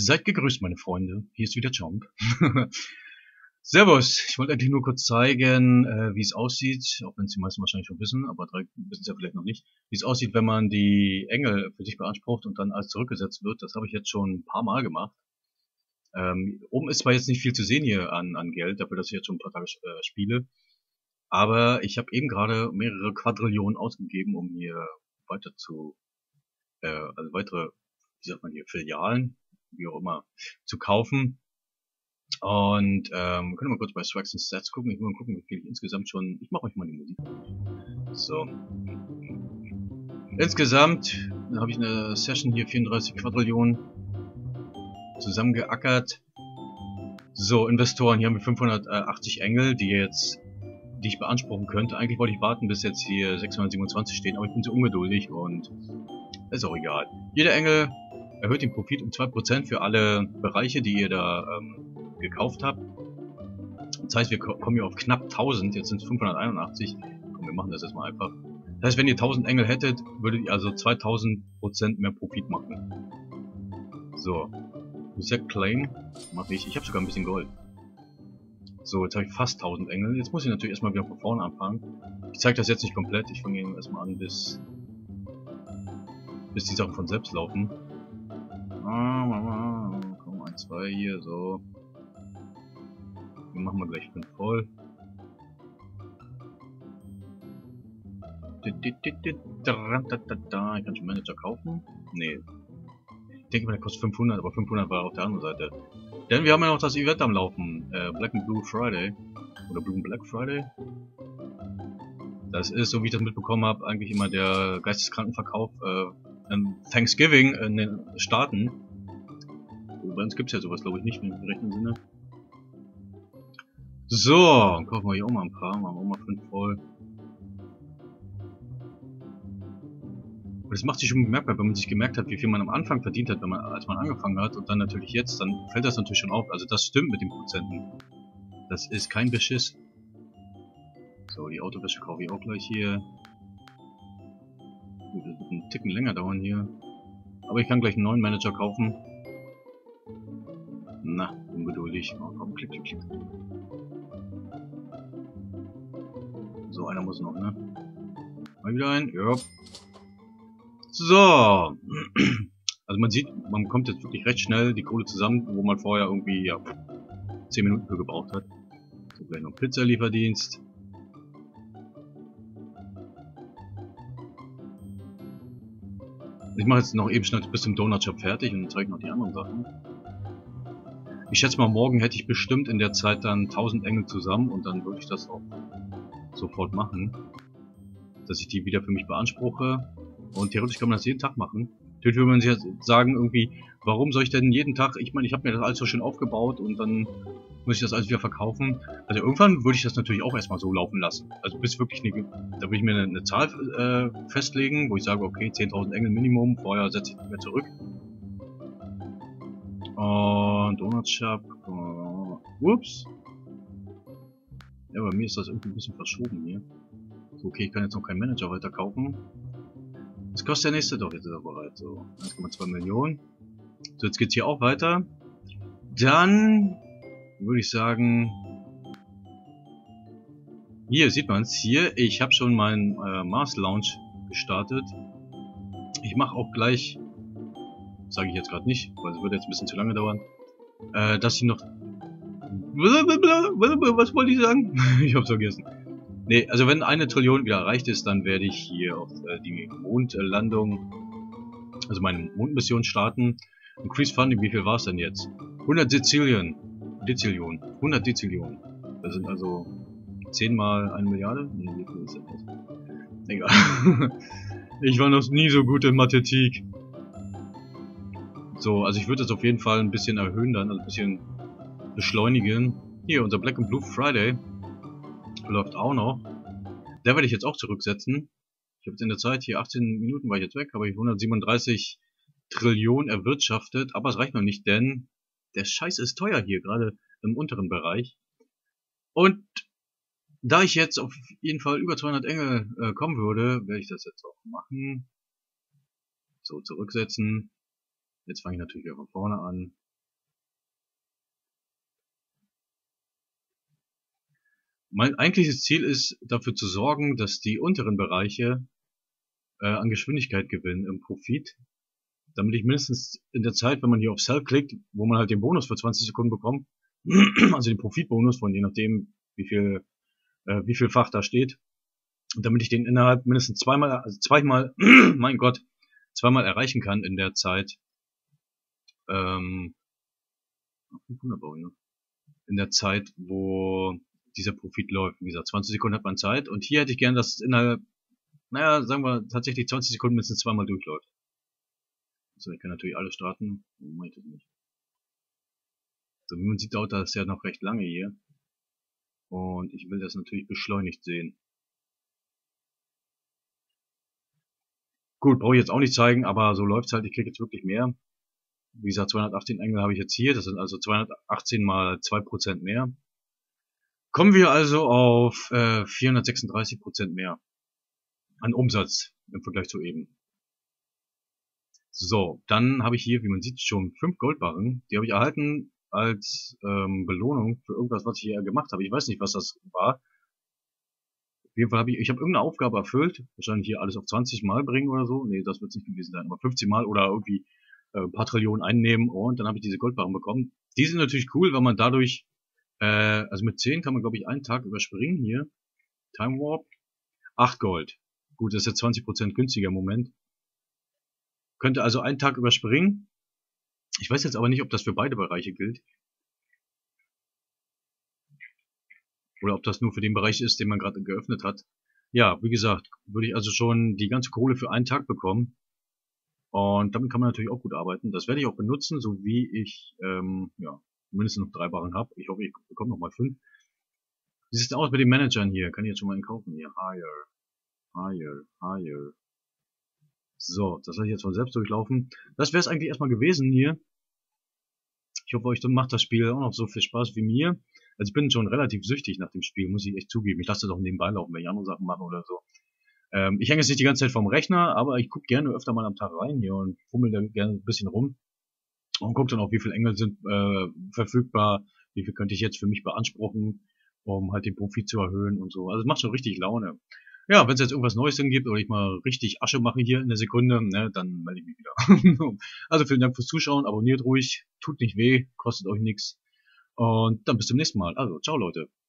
Seid gegrüßt, meine Freunde. Hier ist wieder Jump. Servus. Ich wollte eigentlich nur kurz zeigen, wie es aussieht, auch wenn es die meisten wahrscheinlich schon wissen, aber drei wissen es ja vielleicht noch nicht, wie es aussieht, wenn man die Engel für sich beansprucht und dann alles zurückgesetzt wird. Das habe ich jetzt schon ein paar Mal gemacht. Oben ist zwar jetzt nicht viel zu sehen hier an Geld, dafür, dass ich jetzt schon ein paar Tage spiele, aber ich habe eben gerade mehrere Quadrillionen ausgegeben, um hier weiter zu, also weitere, wie sagt man hier, Filialen, wie auch immer, zu kaufen. Und können wir mal kurz bei Swags and Stats gucken. Ich will mal gucken, wie viel ich insgesamt schon. Ich mache euch mal die Musik. So. Insgesamt habe ich eine Session hier 34 Quadrillionen zusammengeackert. So, Investoren, hier haben wir 580 Engel, die ich beanspruchen könnte. Eigentlich wollte ich warten, bis jetzt hier 627 stehen, aber ich bin so ungeduldig und ist auch egal. Jeder Engel erhöht den Profit um 2% für alle Bereiche, die ihr da gekauft habt. Das heißt, wir kommen hier auf knapp 1000, jetzt sind es 581. Komm, wir machen das jetzt mal einfach. Das heißt, wenn ihr 1000 Engel hättet, würdet ihr also 2000% mehr Profit machen. So. Reset Claim mache ich. Ich habe sogar ein bisschen Gold. So, jetzt habe ich fast 1000 Engel. Jetzt muss ich natürlich erstmal wieder von vorne anfangen. Ich zeige das jetzt nicht komplett. Ich fange erstmal an, bis die Sachen von selbst laufen. Komm, 1, 2 hier, so. Den machen wir gleich 5 voll. Ich kann schon Manager kaufen? Nee. Ich denke mal, der kostet 500, aber 500 war auf der anderen Seite. Denn wir haben ja noch das Event am Laufen. Black and Blue Friday. Oder Blue and Black Friday. Das ist, so wie ich das mitbekommen habe, eigentlich immer der Geisteskrankenverkauf Thanksgiving in den Staaten. Bei uns gibt es ja sowas, glaube ich, nicht im rechten Sinne. So, kaufen wir hier auch mal ein paar, machen wir auch mal 5 voll. Und das macht sich schon bemerkbar, wenn man sich gemerkt hat, wie viel man am Anfang verdient hat, als man angefangen hat und dann natürlich jetzt, dann fällt das natürlich schon auf. Also das stimmt mit den Prozenten. Das ist kein Beschiss. So, die Autowäsche kaufe ich auch gleich hier. Gut, das wird einen Ticken länger dauern hier. Aber ich kann gleich einen neuen Manager kaufen. Na, ungeduldig. Oh, komm, klick, klick, klick. So, einer muss noch, ne? Mal wieder ein. Ja. So. Also man sieht, man kommt jetzt wirklich recht schnell die Kohle zusammen, wo man vorher irgendwie, ja, 10 Minuten für gebraucht hat. So, gleich noch Pizzalieferdienst. Ich mache jetzt noch eben schnell bis zum Donut-Shop fertig und zeige noch die anderen Sachen. Ich schätze mal, morgen hätte ich bestimmt in der Zeit dann 1000 Engel zusammen und dann würde ich das auch sofort machen. Dass ich die wieder für mich beanspruche. Und theoretisch kann man das jeden Tag machen. Natürlich würde man sich jetzt sagen, irgendwie, warum soll ich denn jeden Tag, ich meine, ich habe mir das alles so schön aufgebaut und dann muss ich das alles wieder verkaufen. Also irgendwann würde ich das natürlich auch erstmal so laufen lassen. Also bis wirklich da würde ich mir eine Zahl festlegen, wo ich sage, okay, 10.000 Engel Minimum, vorher setze ich nicht mehr zurück. Und Donut Shop, ups. Ja, bei mir ist das irgendwie ein bisschen verschoben hier. So, okay, ich kann jetzt noch keinen Manager weiter kaufen. Was kostet der nächste? Doch, jetzt ist er bereit. So, 1,2 Millionen. So, jetzt geht's hier auch weiter. Dann würde ich sagen, hier sieht man es. Hier, ich habe schon meinen Mars Lounge gestartet. Ich mache auch gleich, sage ich jetzt gerade nicht, weil es würde jetzt ein bisschen zu lange dauern, dass ich noch... Was wollte ich sagen? Ich hab's vergessen. Nee, also wenn 1 Trillion wieder erreicht ist, dann werde ich hier auf die Mondlandung, also meine Mondmission starten. Increase Funding, wie viel war es denn jetzt? 100 Dezillionen. 100 Dezillionen. Das sind also 10 mal 1 Milliarde? Nee, wie viel ist das jetzt? Egal. Ich war noch nie so gut in Mathematik. So, also ich würde das auf jeden Fall ein bisschen erhöhen dann, also ein bisschen beschleunigen. Hier, unser Black and Blue Friday läuft auch noch. Der werde ich jetzt auch zurücksetzen. Ich habe jetzt in der Zeit, hier 18 Minuten war ich jetzt weg, habe ich 137 Trillionen erwirtschaftet, aber es reicht noch nicht, denn der Scheiß ist teuer hier, gerade im unteren Bereich. Und da ich jetzt auf jeden Fall über 200 Engel kommen würde, werde ich das jetzt auch machen. So, zurücksetzen. Jetzt fange ich natürlich wieder von vorne an. Mein eigentliches Ziel ist, dafür zu sorgen, dass die unteren Bereiche an Geschwindigkeit gewinnen im Profit, damit ich mindestens in der Zeit, wenn man hier auf Sell klickt, wo man halt den Bonus für 20 Sekunden bekommt, also den Profitbonus von je nachdem, wie viel Fach da steht, und damit ich den innerhalb mindestens zweimal, mein Gott, zweimal erreichen kann in der Zeit, 500 brauche ich noch, in der Zeit, wo dieser Profit läuft. Wie gesagt, 20 Sekunden hat man Zeit, und hier hätte ich gern, dass es innerhalb, naja, sagen wir tatsächlich 20 Sekunden mindestens zweimal durchläuft. So, ich kann natürlich alles starten. Moment, das nicht. So, wie man sieht, dauert das ja noch recht lange hier. Und ich will das natürlich beschleunigt sehen. Gut, brauche ich jetzt auch nicht zeigen, aber so läuft's halt. Ich kriege jetzt wirklich mehr. Wie gesagt, 218 Engel habe ich jetzt hier. Das sind also 218 mal 2% mehr. Kommen wir also auf 436% mehr an Umsatz im Vergleich zu eben. So, dann habe ich hier, wie man sieht, schon 5 Goldbarren. Die habe ich erhalten als Belohnung für irgendwas, was ich hier gemacht habe. Ich weiß nicht, was das war. Auf jeden Fall habe ich habe irgendeine Aufgabe erfüllt. Wahrscheinlich hier alles auf 20 Mal bringen oder so. Nee, das wird es nicht gewesen sein. Aber 15 Mal oder irgendwie ein paar Trillionen einnehmen. Und dann habe ich diese Goldbarren bekommen. Die sind natürlich cool, weil man dadurch, also mit 10 kann man, glaube ich, einen Tag überspringen hier. Time Warp. 8 Gold. Gut, das ist jetzt 20% günstiger im Moment. Könnte also einen Tag überspringen. Ich weiß jetzt aber nicht, ob das für beide Bereiche gilt. Oder ob das nur für den Bereich ist, den man gerade geöffnet hat. Ja, wie gesagt, würde ich also schon die ganze Kohle für einen Tag bekommen. Und damit kann man natürlich auch gut arbeiten. Das werde ich auch benutzen, so wie ich ja, mindestens noch 3 Barren habe. Ich hoffe, ich bekomme noch mal 5. Wie sieht es aus mit den Managern hier? Kann ich jetzt schon mal einen kaufen hier? Hire. So, das lasse ich jetzt von selbst durchlaufen. Das wäre es eigentlich erstmal gewesen hier. Ich hoffe, euch macht das Spiel auch noch so viel Spaß wie mir. Also ich bin schon relativ süchtig nach dem Spiel, muss ich echt zugeben. Ich lasse das auch nebenbei laufen, wenn ich andere Sachen mache oder so. Ich hänge jetzt nicht die ganze Zeit vorm Rechner, aber ich gucke gerne öfter mal am Tag rein hier und fummel da gerne ein bisschen rum. Und gucke dann auch, wie viele Engel sind verfügbar, wie viel könnte ich jetzt für mich beanspruchen, um halt den Profit zu erhöhen und so. Also es macht schon richtig Laune. Ja, wenn es jetzt irgendwas Neues gibt oder ich mal richtig Asche mache hier in der Sekunde, ne, dann melde ich mich wieder. Also vielen Dank fürs Zuschauen, abonniert ruhig, tut nicht weh, kostet euch nichts. Und dann bis zum nächsten Mal. Also, ciao Leute.